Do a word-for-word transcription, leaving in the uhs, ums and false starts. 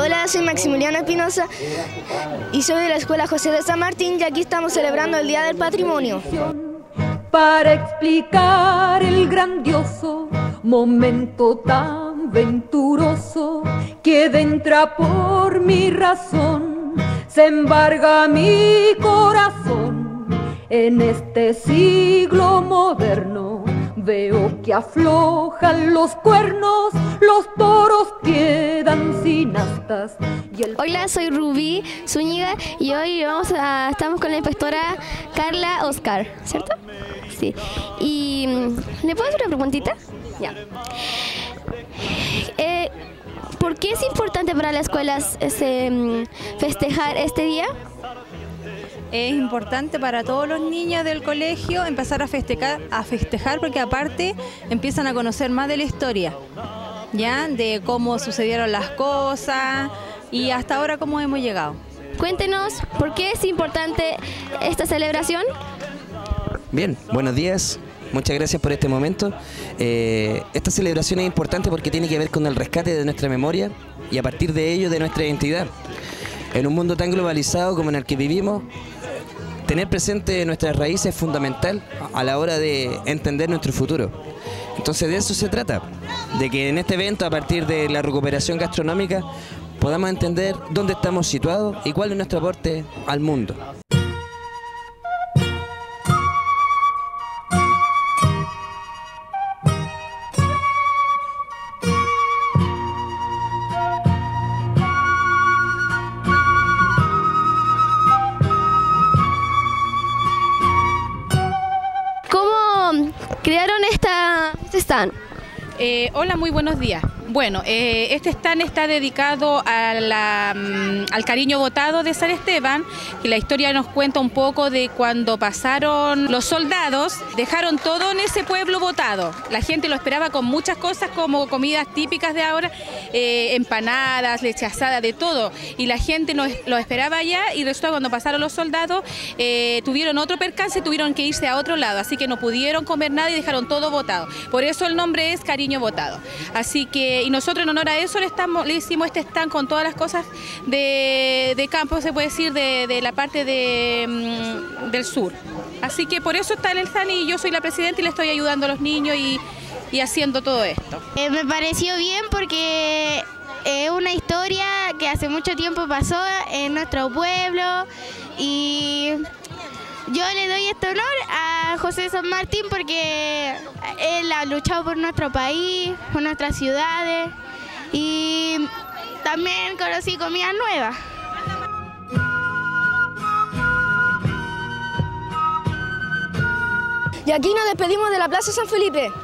Hola, soy Maximiliano Espinosa y soy de la Escuela José de San Martín y aquí estamos celebrando el Día del Patrimonio. Para explicar el grandioso momento tan venturoso que entra por mi razón, se embarga mi corazón en este siglo moderno. Veo que aflojan los cuernos, los toros quedan sin astas. Y el... Hola, soy Rubí Zúñiga y hoy vamos a, estamos con la inspectora Carla Oscar, ¿cierto? Sí. Y ¿le puedo hacer una preguntita? Ya. Eh, ¿Por qué es importante para las escuelas ese, festejar este día? Es importante para todos los niños del colegio empezar a festejar, a festejar porque aparte empiezan a conocer más de la historia, ¿ya? De cómo sucedieron las cosas y hasta ahora cómo hemos llegado. Cuéntenos, ¿por qué es importante esta celebración? Bien, buenos días. Muchas gracias por este momento. Eh, esta celebración es importante porque tiene que ver con el rescate de nuestra memoria y a partir de ello de nuestra identidad. En un mundo tan globalizado como en el que vivimos, tener presente nuestras raíces es fundamental a la hora de entender nuestro futuro. Entonces de eso se trata, de que en este evento, a partir de la recuperación gastronómica, podamos entender dónde estamos situados y cuál es nuestro aporte al mundo. ¿Crearon esta, este stand? Eh, hola, muy buenos días. Bueno, eh, este stand está dedicado a la, um, al cariño votado de San Esteban, que la historia nos cuenta un poco de cuando pasaron los soldados, dejaron todo en ese pueblo votado. La gente lo esperaba con muchas cosas como comidas típicas de ahora, eh, empanadas, leche asada, de todo. Y la gente nos, lo esperaba allá y resulta cuando pasaron los soldados, eh, tuvieron otro percance, tuvieron que irse a otro lado, así que no pudieron comer nada y dejaron todo votado. Por eso el nombre es Cariño Votado. Así que y nosotros en honor a eso le, estamos, le hicimos este stand con todas las cosas de, de campo, se puede decir, de, de la parte de, mm, del sur. Así que por eso está en el stand y yo soy la presidenta y le estoy ayudando a los niños y, y haciendo todo esto. Eh, me pareció bien porque es una historia que hace mucho tiempo pasó en nuestro pueblo y yo le doy este honor a José San Martín porque él ha luchado por nuestro país, por nuestras ciudades y también conocí comidas nuevas. Y aquí nos despedimos de la Plaza San Felipe.